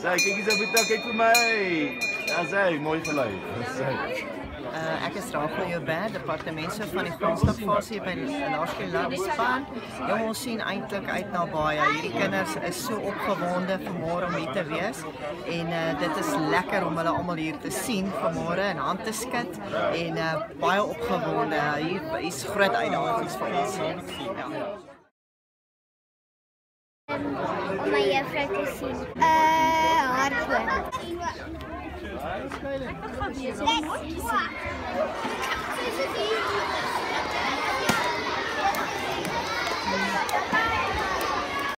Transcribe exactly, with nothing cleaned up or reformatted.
Sy, kyk eens op die tak, kyk vir my. Daar's hy, mooi gelei. Dis hy. Uh, ek is Rachel Joubert, departementshoof van die grondslagfasie by Laerskool Ladispan. Jong, ons sien eintlik uit na baie. Hierdie kinders is so opgewonde vanmôre om hier te wees en uh, dit is lekker om hulle almal hier te sien vanmôre en hand te skud en uh, baie opgewonde. Hier is groot uitdagings vir ons. Ja. Om my juffrou te sien. Uh, hardloop. Let's go.